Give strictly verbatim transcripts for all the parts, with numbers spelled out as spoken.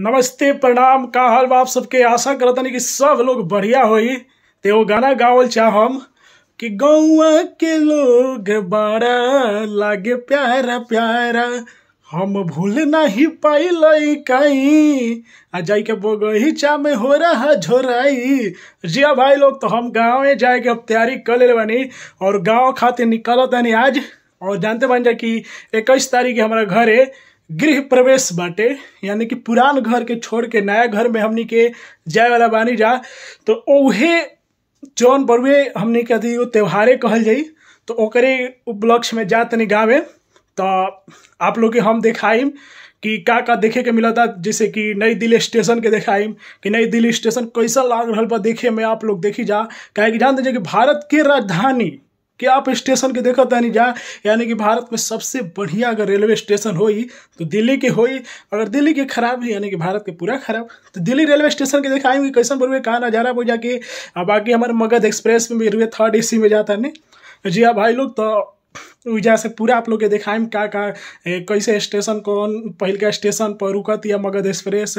नमस्ते प्रणाम, का हाल बा आप सबके। आशा करतनी कि सब लोग बढ़िया होई। ते वो गाना गावल चाहम कि गौवा के लोग बड़ा लागे प्यारा प्यारा, हम भूल नहीं पाइल कहीं आ जाई के बगीचा में हो रहा झोराई। जिया भाई लोग, तो हम गाँव में जाए के अब तैयारी कर ले बानी और गाँव खातिर निकलत हनी आज। और जानते बन जा कि इक्कीस तारीख के हमारा घरे गृह प्रवेश बाटे, यानी कि पुरान घर के छोड़ के नया घर में हमनी के जाए वाला बानी जा। तो ओहे जौन बरुए हमनी के अथी त्योहारे कहल जाई, तो ओकरे उपलक्ष्य में जा तनी गाँव में। तो आप लोग के हम दिखाइम कि का का देखे के मिला था, जैसे कि नई दिल्ली स्टेशन के दिखाइम कि नई दिल्ली स्टेशन कैसा लाग रहा बा देखे में। आप लोग देखी जा, काहे कि जानते हैं कि भारत के राजधानी कि आप स्टेशन के देखा नहीं जा, यानी कि भारत में सबसे बढ़िया अगर रेलवे स्टेशन होई तो दिल्ली के होई। अगर दिल्ली के खराब है यानी कि भारत के पूरा खराब, तो दिल्ली रेलवे स्टेशन के दिखाएंगे कैसन बरुए कहाँ नज़ारा हो जाके। अब बाकी हमारे मगध एक्सप्रेस में भी थर्ड ए सी में जाता नहीं। जी हाँ भाई लोग, तो वजह से पूरा आप लोग के दिखाएं का का कैसे स्टेशन कौन पहल का स्टेशन पर रुकत या मगध एक्सप्रेस,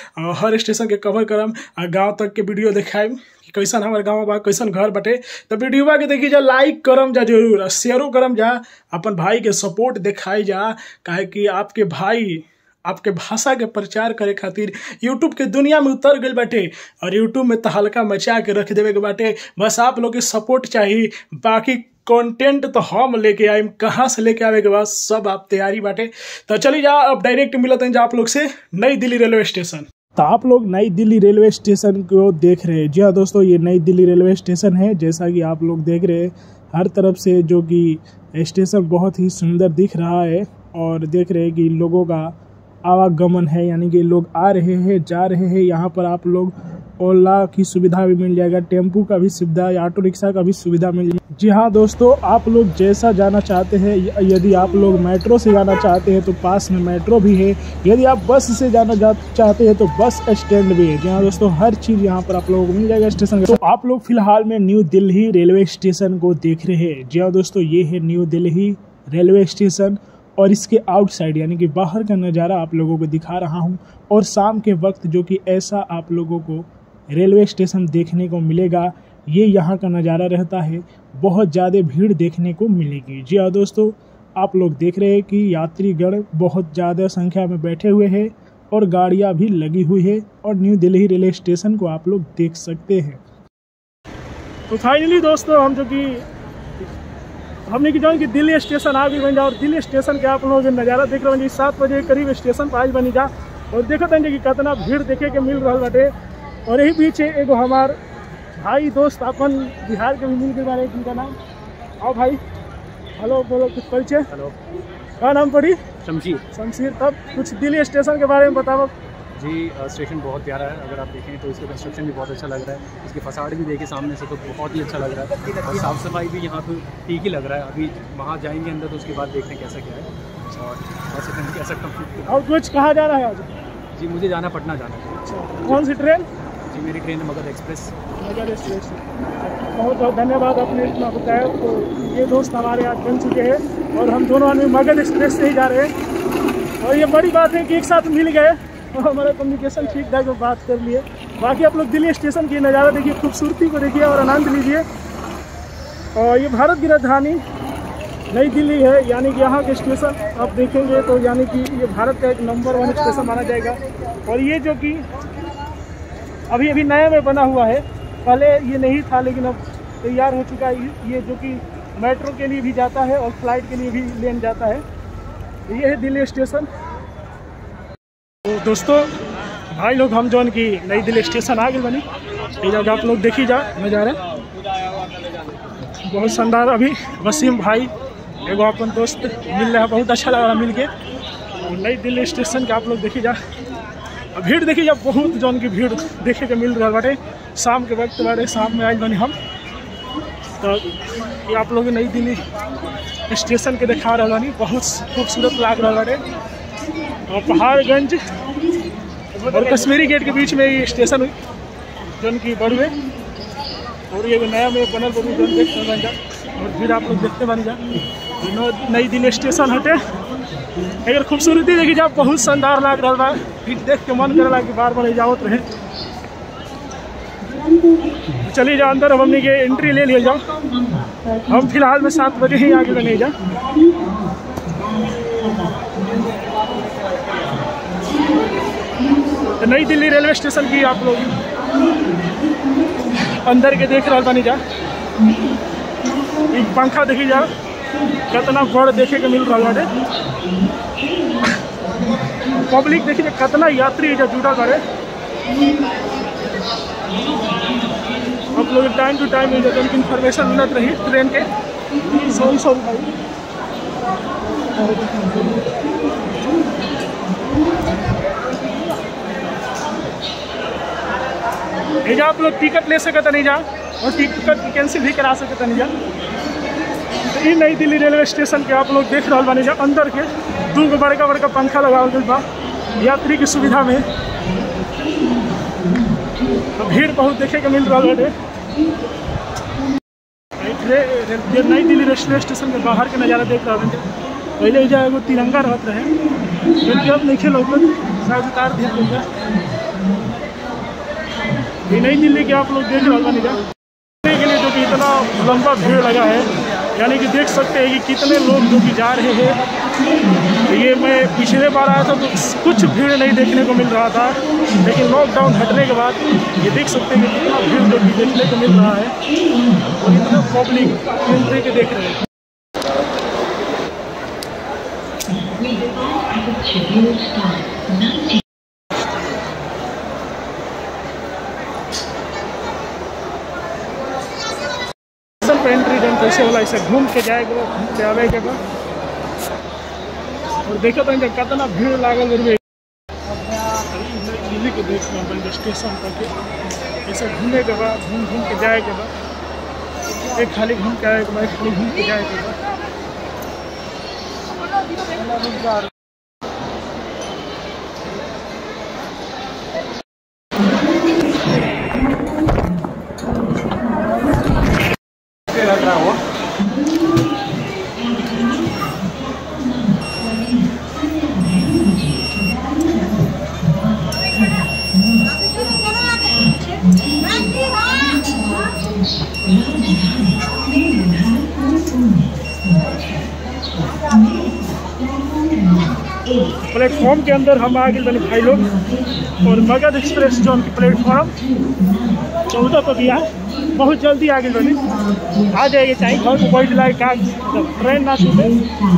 हर स्टेशन के कवर करम आ गाँव तक के वीडियो दिखाएं कि कैसन हमारे गाँव बा, कैसन घर बटे। तो वीडियो के देखी जा, लाइक करम जा, जरूर शेयरो करम जा, अपन भाई के सपोर्ट दिखाई जा। काहे कि आपके भाई आपके भाषा के प्रचार करे खातिर यूट्यूब के दुनिया में उतर गए बाटे और यूट्यूब में तहलका मचा के रख देवे के बाटे। बस आप लोग के सपोर्ट चाहिए, बाकी कंटेंट तो हम लेके आए, कहाँ से लेके आवे के बाद सब आप तैयारी बाटे। तो चलिए जा, अब डायरेक्ट मिलत हैं आप लोग से नई दिल्ली रेलवे स्टेशन। तो आप लोग नई दिल्ली रेलवे स्टेशन को देख रहे हैं। जी हाँ दोस्तों, ये नई दिल्ली रेलवे स्टेशन है। जैसा कि आप लोग देख रहे हैं हर तरफ से जो कि स्टेशन बहुत ही सुंदर दिख रहा है और देख रहे हैं कि लोगों का आवागमन है, यानी कि लोग आ रहे हैं जा रहे हैं। यहाँ पर आप लोग ओला की सुविधा भी मिल जाएगा, टेम्पू का भी सुविधा, ऑटो रिक्शा का भी सुविधा मिल जाएगा। जी हाँ दोस्तों, आप लोग जैसा जाना चाहते हैं, यदि आप लोग मेट्रो से जाना चाहते हैं तो पास में मेट्रो भी है, यदि आप बस से जाना जा चाहते हैं तो बस स्टैंड भी है। जी हाँ दोस्तों, हर चीज़ यहाँ पर आप लोगों को मिल जाएगा स्टेशन। तो आप लोग फिलहाल में न्यू दिल्ली रेलवे स्टेशन को देख रहे हैं। जी हाँ दोस्तों, ये है न्यू दिल्ली रेलवे स्टेशन और इसके आउटसाइड यानी कि बाहर का नज़ारा आप लोगों को दिखा रहा हूँ। और शाम के वक्त जो कि ऐसा आप लोगों को रेलवे स्टेशन देखने को मिलेगा, ये यहाँ का नज़ारा रहता है। बहुत ज़्यादा भीड़ देखने को मिलेगी। जी हाँ दोस्तों, आप लोग देख रहे हैं कि यात्रीगण बहुत ज़्यादा संख्या में बैठे हुए हैं और गाड़ियाँ भी लगी हुई है और न्यू दिल्ली रेलवे स्टेशन को आप लोग देख सकते हैं। तो फाइनली दोस्तों, हम जो कि हमने की जान कि दिल्ली स्टेशन आ गई बन जा और दिल्ली स्टेशन के आप लोगों के नज़ारा देख रहे हैं। सात बजे करीब स्टेशन पर आज बनी जा और देखते हैं कि कितना भीड़ देखे के मिल रहा बाटे। और यही पीछे एगो हमार भाई दोस्त अपन बिहार के भी मिल के बारे में, नाम आओ भाई, हेलो बोलो कुछ परिचय। हेलो, क्या नाम पड़ी? शमशीर। शमशीर, तब कुछ दिल्ली स्टेशन के बारे में बताओ। जी, स्टेशन बहुत प्यारा है। अगर आप देखें तो इसका कंस्ट्रक्शन भी बहुत अच्छा लग रहा है, इसके फसाड भी देखें सामने से तो बहुत ही अच्छा लग रहा है और साफ़ सफाई भी यहाँ तो ठीक ही लग रहा है। अभी वहाँ जाएंगे अंदर तो उसके बाद देखते हैं कैसा क्या है और कैसा कैसा कंप्लीट। और कुछ कहाँ जा रहा है आज? जी, मुझे जाना पटना जाना है। अच्छा, कौन सी ट्रेन? जी, मेरी ट्रेन है मगध एक्सप्रेस। मगध एक्सप्रेस, बहुत बहुत धन्यवाद आपने इतना बताया। तो ये दोस्त हमारे आज बन चुके हैं और हम दोनों आदमी मगध एक्सप्रेस से ही जा रहे हैं। और ये बड़ी बात है कि एक साथ मिल गए और हमारा कम्युनिकेशन ठीक ठाक बात कर लिए। बाकी आप लोग दिल्ली स्टेशन की नज़ारा देखिए, खूबसूरती को देखिए और आनंद लीजिए। और ये भारत की राजधानी नई दिल्ली है, यानी कि यहाँ के स्टेशन आप देखेंगे तो यानी कि ये भारत का एक नंबर वन स्टेशन माना जाएगा। और ये जो कि अभी अभी नया में बना हुआ है, पहले ये नहीं था लेकिन अब तैयार हो चुका है। ये जो कि मेट्रो के लिए भी जाता है और फ्लाइट के लिए भी लेन जाता है। ये है दिल्ली स्टेशन। तो दोस्तों भाई लोग, हम जौन की नई दिल्ली स्टेशन आ गए बनी, ये जगह आप लोग देखी जा नज़ारा बहुत शानदार। अभी वसीम भाई एगो अपन दोस्त मिल रहा है, बहुत अच्छा लग रहा मिल के। नई दिल्ली स्टेशन के आप लोग देखी जा, भीड़ देखी जा, बहुत जौन की भीड़ देखे के मिल रहा बाटे। शाम के वक्त बारे शाम में आज बनी हम, तो ये आप लोग नई दिल्ली स्टेशन के दिखा रहा बानी, बहुत खूबसूरत लग रहा बाटे। और पहाड़गंज और कश्मीरी गेट के बीच में ये स्टेशन हुई जौन की बड़ुए और ये नया में बनल बड़ुए देख बन जा। और भीड़ आप लोग देखते बन जा, नई दिल्ली स्टेशन हटे अगर खूबसूरती देखी जाए बहुत शानदार लग रहा बा, फिर देख के मन करेला कि बार बार जाओ रहे। चलिए जाओ अंदर, अब हमने के एंट्री ले लिया जाओ। हम फिलहाल में सात बजे ही आगे बने जा। तो नई दिल्ली रेलवे स्टेशन की आप लोग अंदर के देख रहा बनी जा। एक पंखा देखी जा कितना बड़ देखे के मिल रहा है। पब्लिक देखिए कितना यात्री जो जुड़ा करे। आप लोग टाइम टू टाइम इन्फॉर्मेशन मिलत रही ट्रेन के। सॉरी सॉरी भाई ये जा आप लोग टिकट ले सकते नहीं जा, और टिकट कैंसिल भी करा सकते नहीं जा। तो ये नई दिल्ली रेलवे स्टेशन के आप लोग देख रहा बानी जा। अंदर के दो गो बड़का बड़का पंखा लगावल गई बा यात्री की सुविधा में। तो भीड़ बहुत देखे के मिल रहा है। नई दिल्ली रेलवे स्टेशन के बाहर के नज़ारा देख रहा है। पहले जा एगो तिरंगा रहत रहे, लेकिन अब नहीं लोग शायद उतार दिया। ये नई दिल्ली के आप लोग देख रहे हो के लिए जो कि इतना लंबा भीड़ लगा है, यानी कि देख सकते हैं कि कितने लोग जो कि जा रहे हैं। ये मैं पिछले बार आया था तो कुछ भीड़ नहीं देखने को मिल रहा था, लेकिन लॉकडाउन हटने के बाद ये देख सकते हैं कि कितना भीड़ जो कि देखने को मिल रहा है, और इतना पब्लिक ट्रेन के देख रहे हैं। एंट्री जन कैसे होला, इसे घूम के जाएगा, घूम के आवे के बाद। और देखो तो कितना भीड़ लागल दिल्ली के देख रहे स्टेशन तक के। ऐसे घूमने के बाद घूम घूम के जाए के बाद, एक खाली घूम के आए के बाद, एक खाली घूम के जाए के बाद। लग रहा हो प्लेटफॉर्म के अंदर हम आ गए बने भाई लोग। और मगध एक्सप्रेस जो उनकी प्लेटफॉर्म चौदह पर भी है, बहुत जल्दी आ गई बनी। आ जाएगी चाहे घर को बैठ लाए का ट्रेन ना छूटे।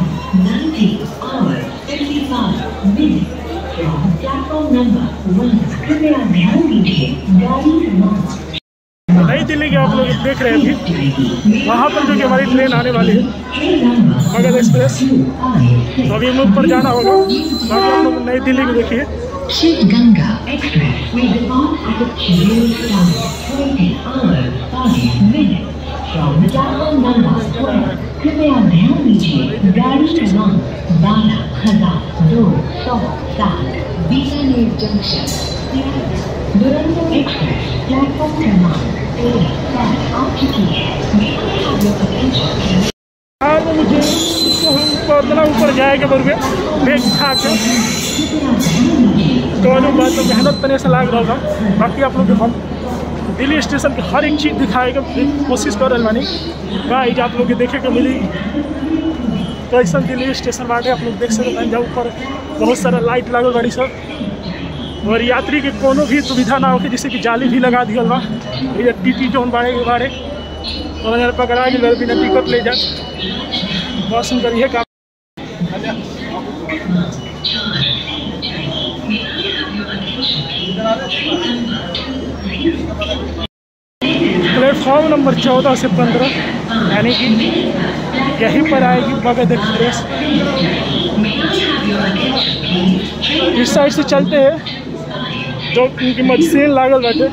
नई दिल्ली के आप लोग देख रहे हैं अभी, वहाँ पर जो कि हमारी ट्रेन आने वाली है मगध एक्सप्रेस। तो अभी हमें ऊपर जाना होगा। बाकी आप लोग नई दिल्ली को देखिए। Ganga express will depart at the scheduled time, twenty hours five minutes from platform number twelve। कृपया ध्यान दीजिए गाड़ी क्रमांक बारह हजार दो सौ सात Bikaner junction Duronto express platform क्रमांक एक पर आ चुकी है। हाँ तो मुझे उतना ऊपर जाएगा बरबे बैग उठा के तो बात तो मेहनत करने से लाग रहा था। बाकी आप लोग हम दिल्ली स्टेशन की हर एक चीज़ दिखाएगा कोशिश कर रहे बानी। गाइस आप लोग देखे को मिली कैसा दिल्ली स्टेशन बाटे आप लोग देख सकते हैं। जब ऊपर बहुत सारा लाइट लागल गाड़ी सब, और यात्री के कोनो भी सुविधा ना होके जैसे कि जाली भी लगा दिया बा। ये टी टी जोन बाड़े के बारे तो पकड़ा के बिना टिकट ले जा बस करिए काम। प्लेटफॉर्म नंबर चौदह से पंद्रह यानी कि यहीं पर आएगी मगध एक्सप्रेस। इस साइड से चलते हैं जो उनकी मशीन लागल बैठे।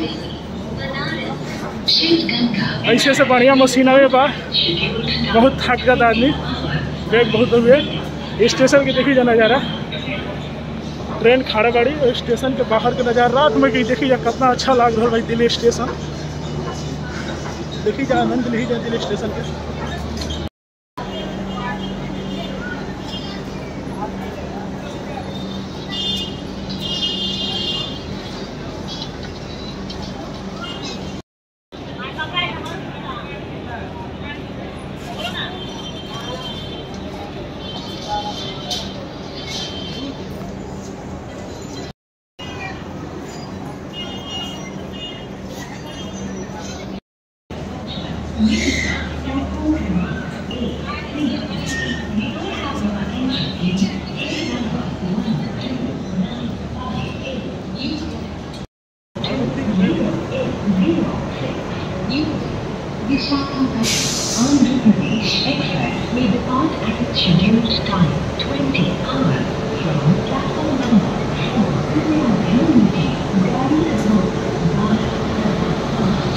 ऐसे से बढ़िया मशीन आवे बा, बहुत थक जाता आदमी, बैग बहुत हुए। स्टेशन के देखी जा नज़ारा, ट्रेन खड़ा गाड़ी और स्टेशन के बाहर के नज़ारा रात में कहीं देखी जा कितना अच्छा लग रहा है भाई दिल्ली स्टेशन। देखी जा आनंद ली जा दिल्ली स्टेशन के। Andhra Pradesh Express will depart at its scheduled time, twenty hours, from platform number four. कृपया ध्यान दीजिए, गाड़ी क्रमांक बारह पाँच।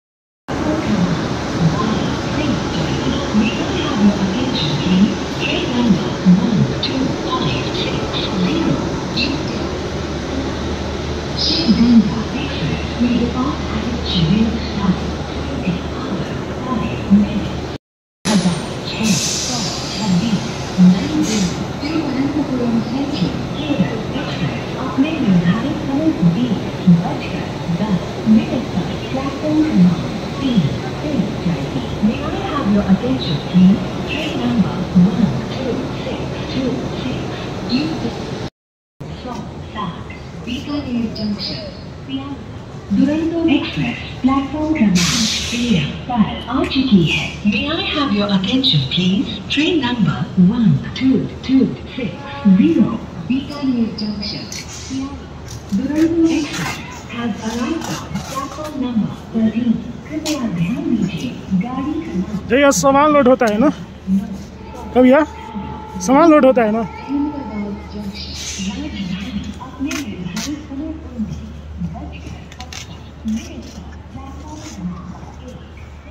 May I have your attention, please? Train number one two five six zero. Shivganga Express will depart at its scheduled time, twenty hours, five minutes. Thiruvananthapuram central express अपने निर्धारित समय बीस बजकर दस मिनट पर प्लेटफॉर्म क्रमांक तीन से जाएगी। May I have your attention, please? Train number one two six two six. From Sat, Bikaner Junction, Duronto express platform क्रमांक तेरह पर आ चुकी है। May I have your attention, please? Train number one two two six zero, Bikaner Junction, Duronto express has arrived on platform number thirteen. कृपया ध्यान दीजिए, गाड़ी क्रमांक जय सामान लोड होता है ना, कब यह सामान लोड होता है ना। अहमदाबाद जंक्शन राजधानी अपने निर्धारित समय पर बजकर मिनट पर प्लेटफॉर्म क्रमांक एक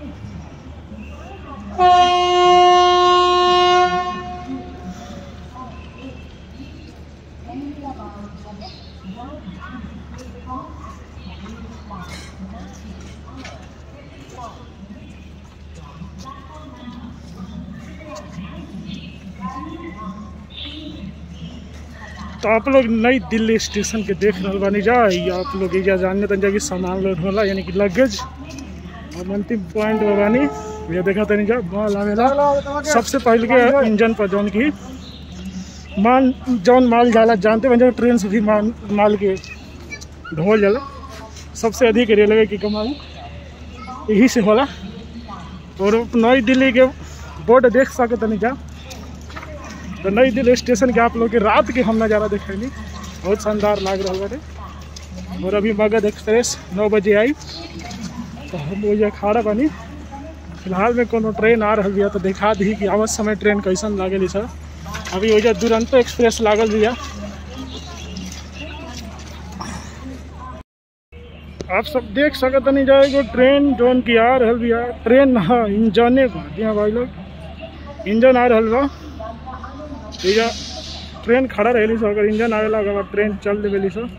तो आप लोग नई दिल्ली स्टेशन के देख रहे बानी जा, आप लोग ये जानने तन जा कि सामान लोड होला यानी कि लगेज और अंतिम पॉइंट पर बानी ये देखा तनी जा माल आवेला। सबसे पहले के इंजन पर जौन की मान जौन माल जाला जानते बन ट्रेन से भी माल माल के ढोल जाला। सबसे अधिक रेलवे की कमाई यही से होला। और नई दिल्ली के बोर्ड देख सके तनी जा, तो नई दिल्ली स्टेशन के आप लोग के रात के हम नज़ारा देखेंगे, बहुत शानदार लग रहा है। और अभी मगध एक्सप्रेस नौ बजे आई तो हम वो ये खाड़ा बनी। फिलहाल में कोनो ट्रेन आ रही है तो दिखा दी कि आवत समय ट्रेन कैसन लागल सर। अभी वो दुरंतो एक्सप्रेस लागल दिया। आप सब देख सकते नहीं जाएगा ट्रेन जोन की आ रही बिया। ट्रेन हाँ इंजने बा भाई लोग, इंजन आ रहा बा। ट्रेन खड़ा रही सो, अगर इंजन आवेला अगर ट्रेन चल देवेली सो।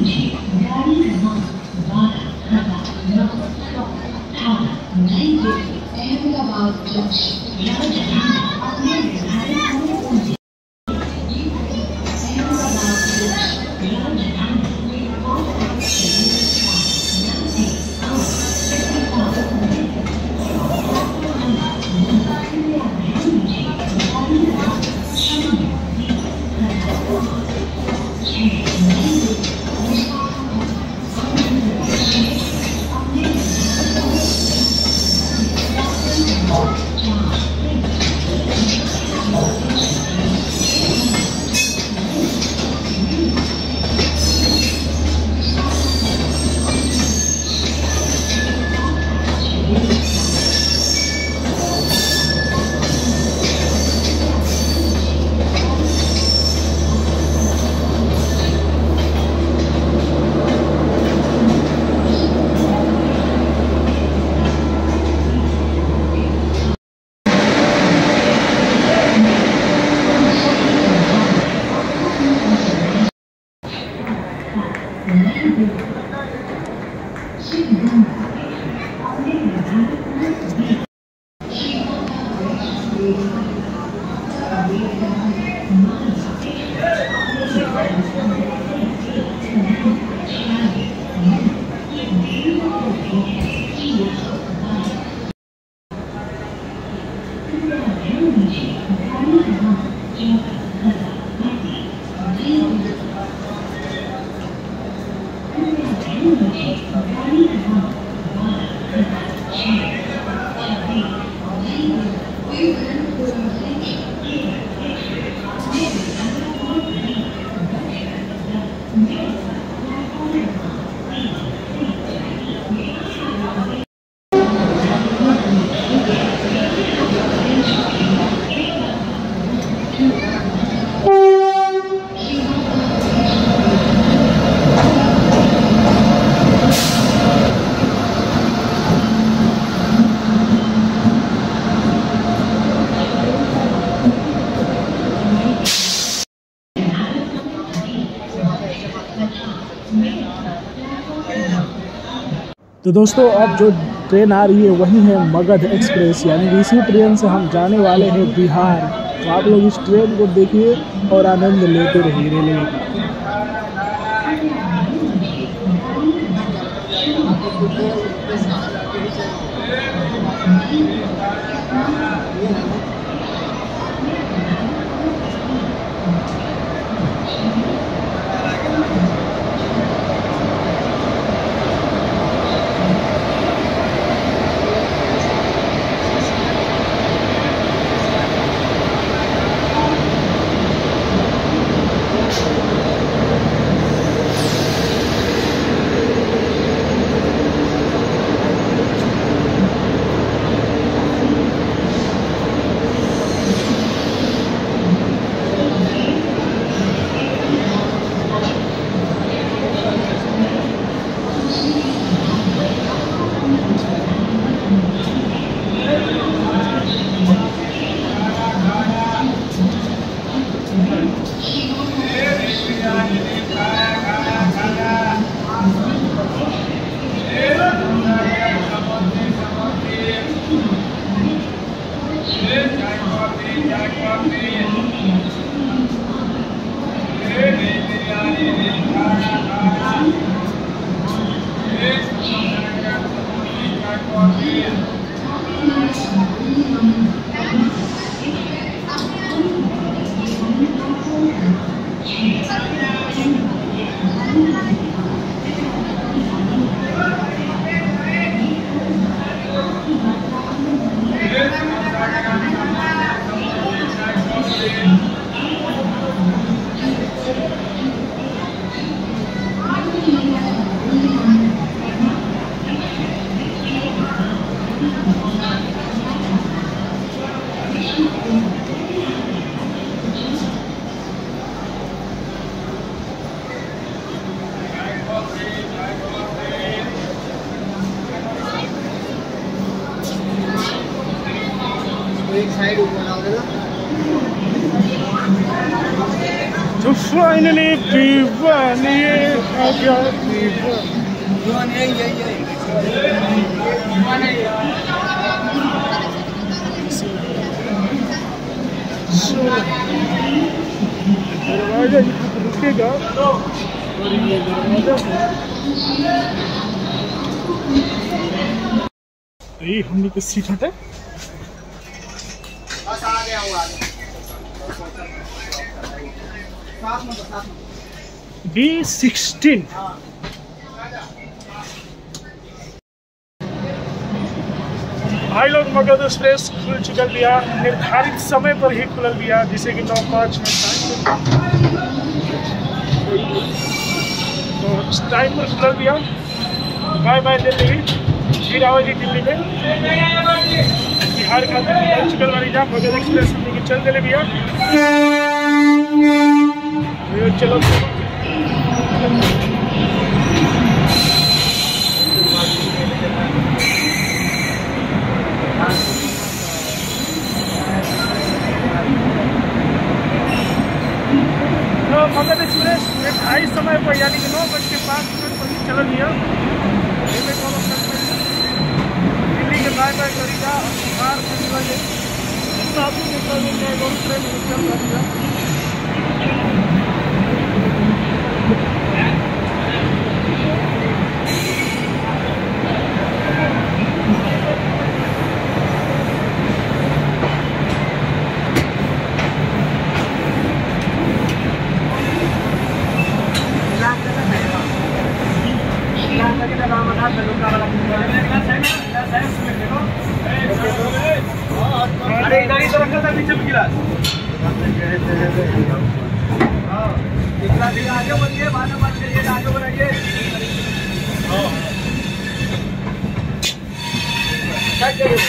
लीजिए, गाड़ी क्रमांक बारह हजार नौ सौ अठारह नई दिल्ली अहमदाबाद जंक्शन राजधानी अपने निर्धारित समय पहुंचे। अहमदाबाद जंक्शन राजधानी तो दोस्तों अब जो ट्रेन आ रही है वही है मगध एक्सप्रेस, यानी कि इसी ट्रेन से हम जाने वाले हैं बिहार। तो आप लोग इस ट्रेन को देखिए और आनंद लेते रहिए रेलवे का। तो फाइनली पीवानी दरवाजा रुकेगा और ये दरवाजा ये हमने को सीट हटे बी सिक्सटीन। भाई लोग मगध एक्सप्रेस खुल चुकल बिया, निर्धारित समय पर ही खुलल बिया, जिसे कि नौ पाँच में टाइम तो टाइम पर खुलल बिया। बाय बाय दिल्ली, फिर आवाजी दिल्ली में बिहार का खुल चुकल वाली जा मगध एक्सप्रेस हमने चल दिले बिया। चलो मगध एक्सप्रेस निर्धारित समय पर यानी कि नौ बज के पाँच मिनट पर ही चल दिया। दिल्ली के बाय बाय करीगा बिहार ट्रेन अरे इधर ही तो रखा था नीचे गिलास। आगे बढ़िए, बाद में बात करिए, आगे बढ़ाइए। क्या करिए?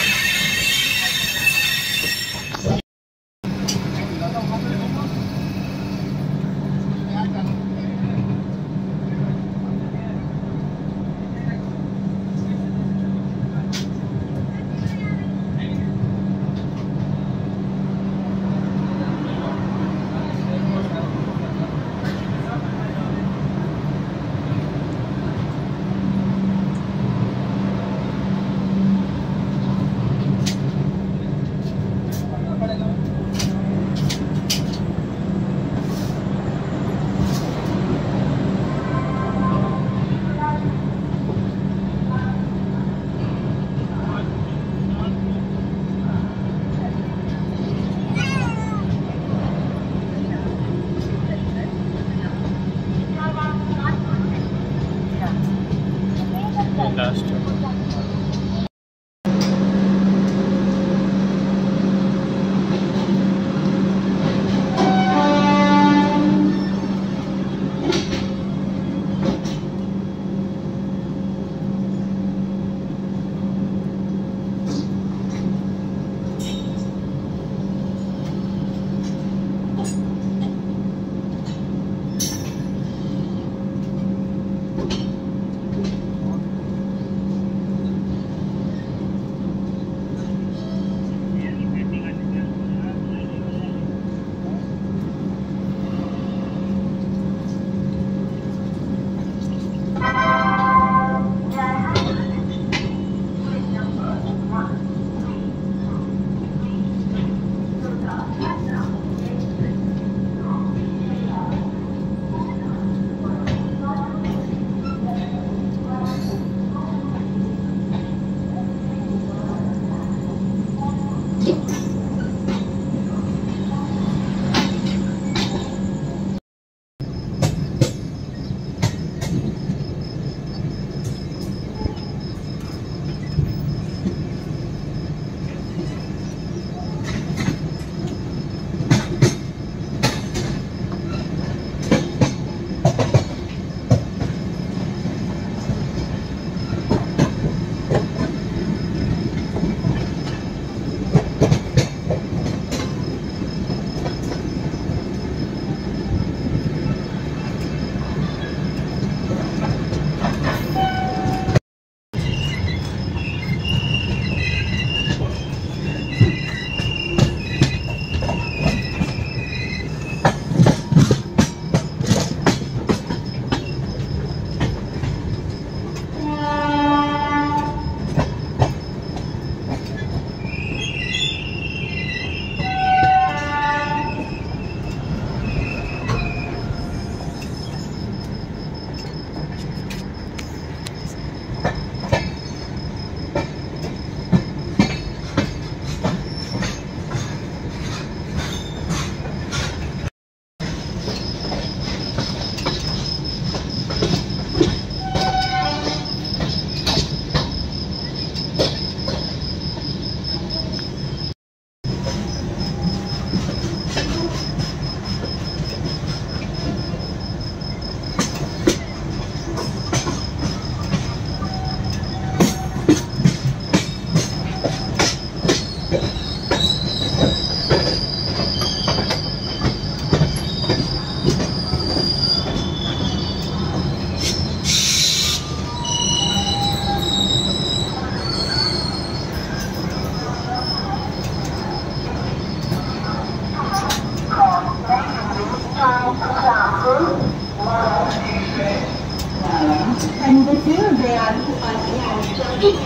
And the two they are attached.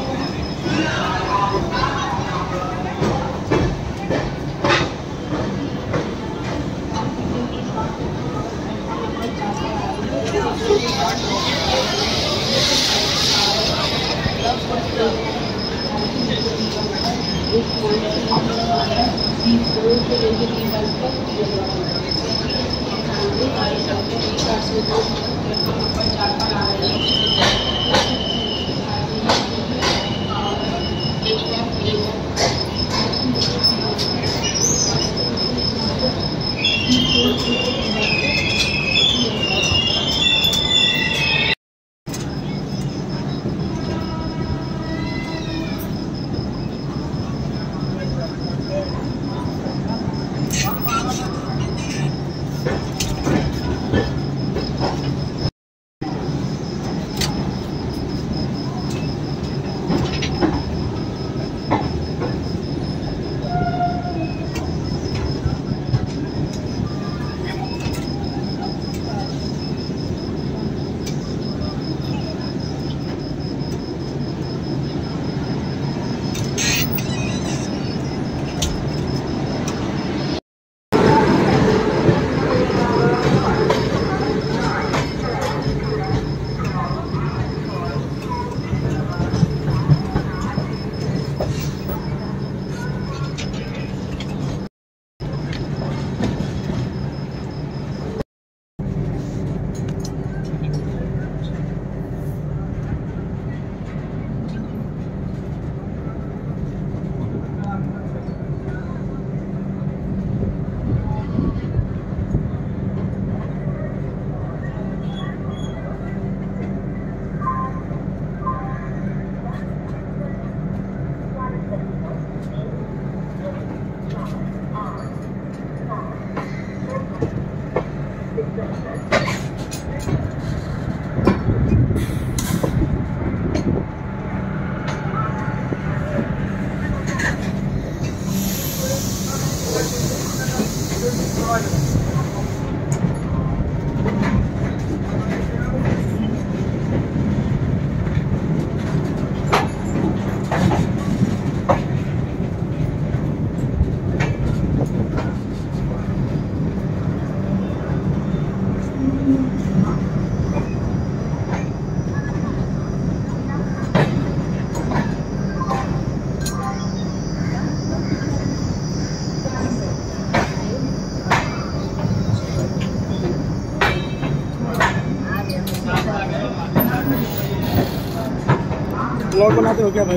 Blog बनाते हो क्या भाई?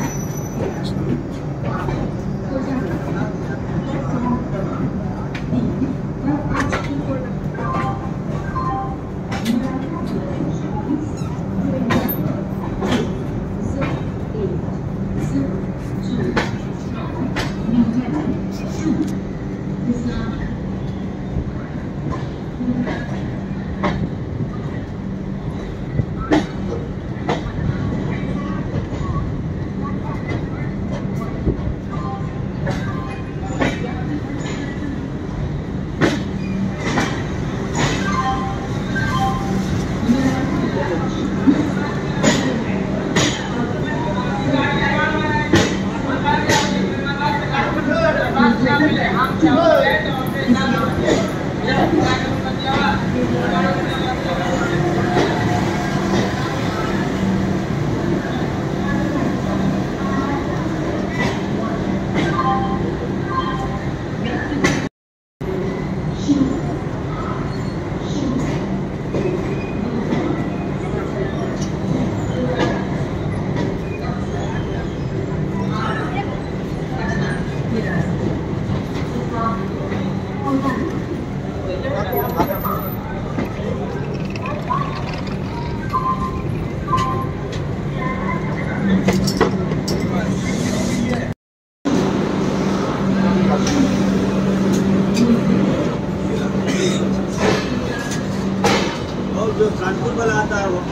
जो कानपुर वाला आता है वो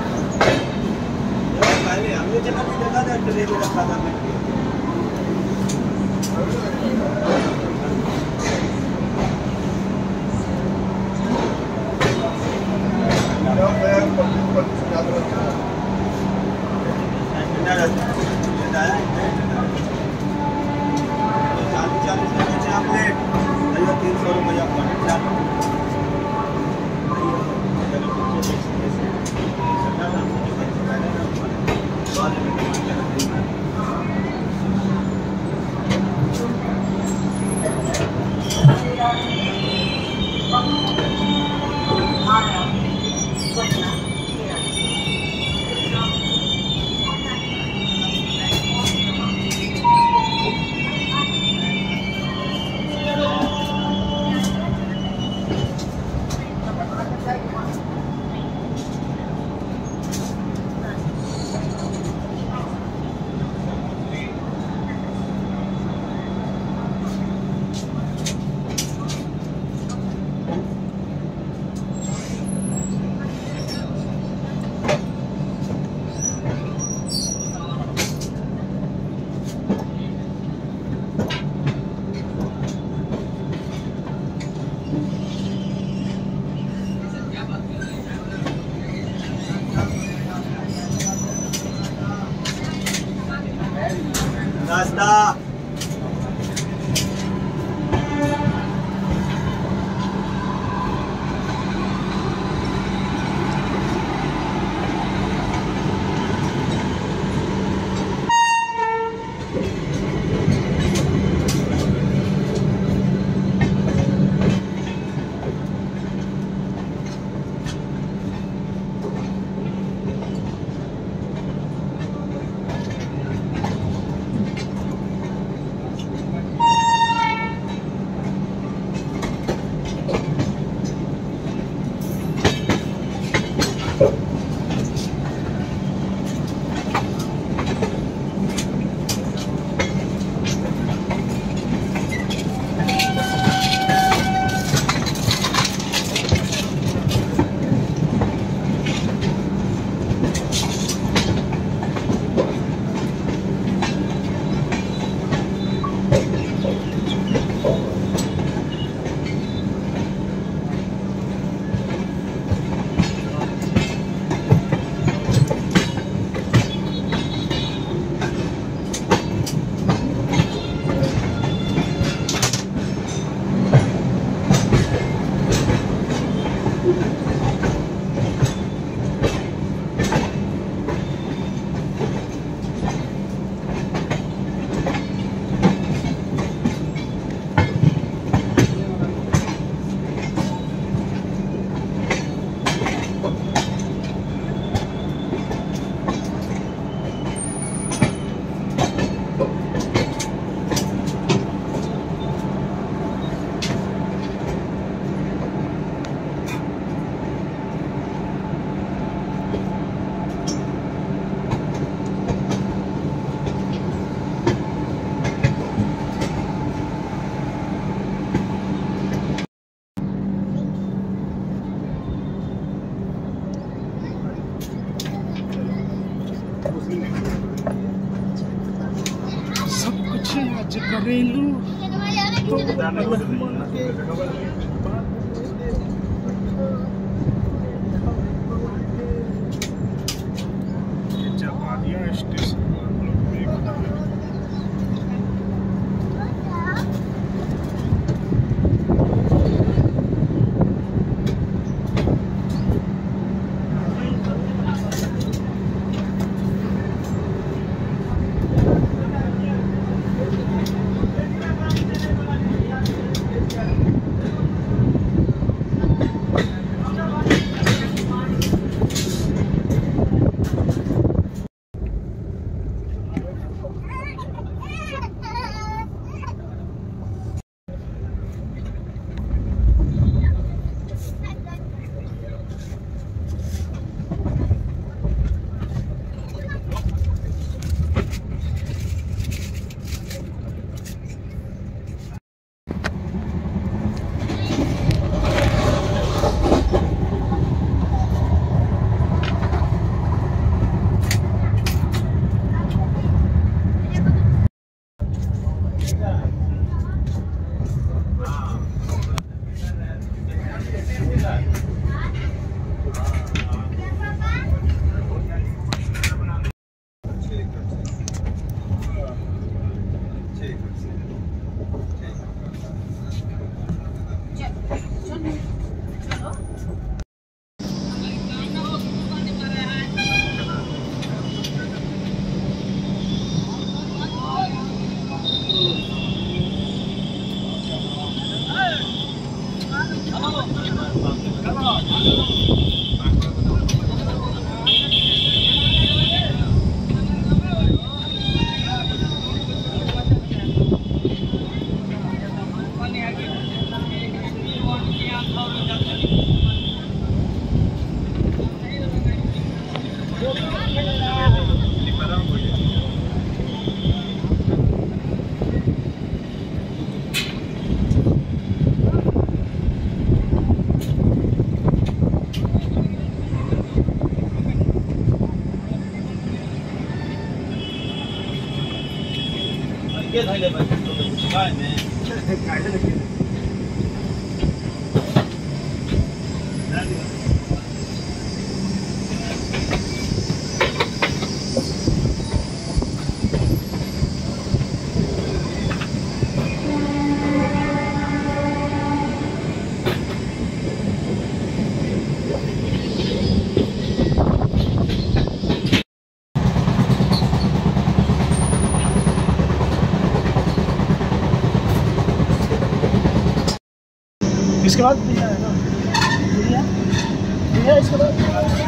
पहले हमने जगह भी देखा था ट्रेन में रखा था मैं सीधा। सब कुछ आज करेलू तो जवानिया स्टेशन इसके बाद बिहिया है ना, बिहिया बिहिया इसके बाद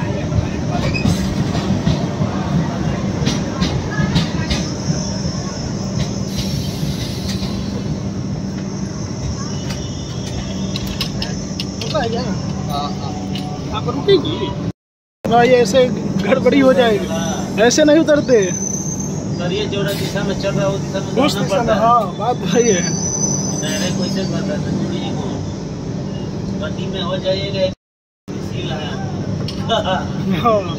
आप रुकेगी भाई, ऐसे गड़बड़ी हो जाएगी, ऐसे नहीं उतरते सर। ये जो दिशा में चल रहा है उस दिशा में उस दिशा में। हाँ बात भाई है, डायरेक्ट वैसे बता गड्डी में हो जाइएगा इसी लाया। हाँ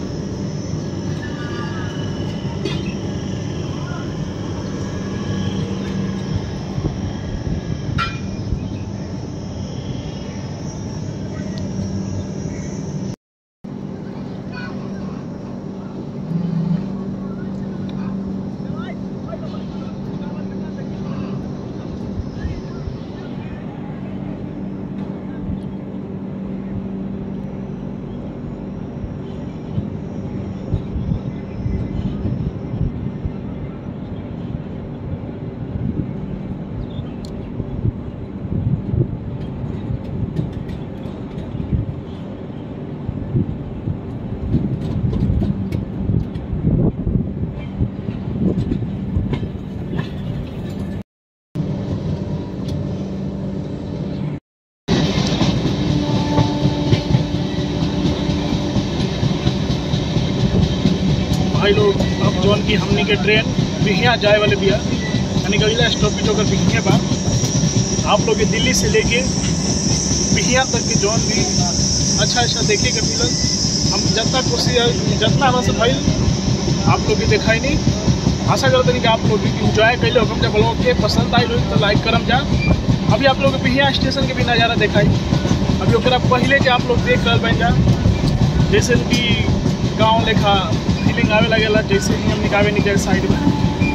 भाई लोग, अब जौन की हमनी के ट्रेन बिहिया जाए वाले बिया, यानी कि अगला स्टॉपेज होकर बिहिया बा। आप लोग के दिल्ली से लेके बिहिया तक के जौन भी अच्छा अच्छा देखे के मिलल, हम जितना कोशिश जितना हमारे भाई आप लोग भी दिखाई नहीं। आशा करते हैं कि आप लोग भी इंजॉय कैले हो। जब लोग के पसंद आई लोग तो लाइक करम जा। अभी आप लोग बिहिया स्टेशन के भी नज़ारा दिखाई, अभी ओकरा पहले के आप लोग देख कर बन जा, जैसे कि गाँव लेखा फीलिंग आवे लगेला, जैसे ही हम निकावे निकल साइड में।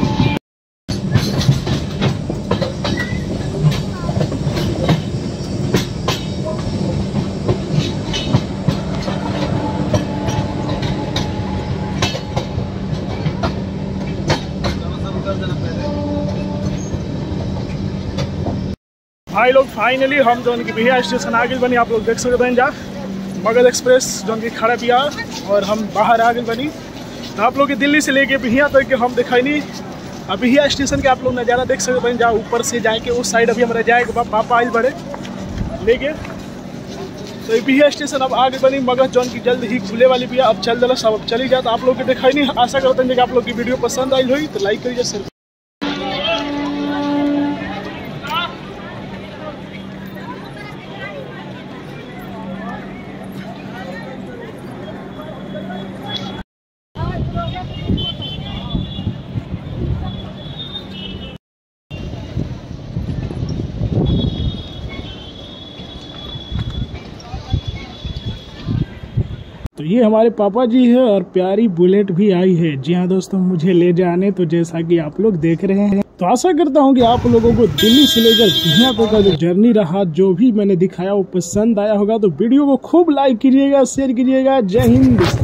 भाई लोग फाइनली हम जो कि बिहिया स्टेशन आ गए बनी, आप लोग देख सकते हैं जा मगध एक्सप्रेस जो कि खड़ा पिया और हम बाहर आ गए बनी। तो आप लोग के दिल्ली से लेके बिहिया तक के हम दिखाई नहीं। अब बिहिया स्टेशन के आप लोग नज़ारा देख सकते हैं, जहाँ ऊपर से जाए के उस साइड अभी हमारे जाएगा पापा आइल बड़े लेके। तो ये बिहिया स्टेशन अब आगे बनी, मगध जौन की जल्द ही खुले वाली भी। अब चल दिला सब, अब चली जाए। तो आप लोग के दिखाई नहीं। आशा करते हैं कि आप लोग की वीडियो पसंद आई हुई तो लाइक करिए, शेयर। तो ये हमारे पापा जी है और प्यारी बुलेट भी आई है। जी हाँ दोस्तों, मुझे ले जाने। तो जैसा कि आप लोग देख रहे हैं, तो आशा करता हूँ कि आप लोगों को दिल्ली से लेकर बिहिया तक का जो जर्नी रहा, जो भी मैंने दिखाया वो पसंद आया होगा। तो वीडियो को खूब लाइक कीजिएगा, शेयर कीजिएगा। जय हिंद।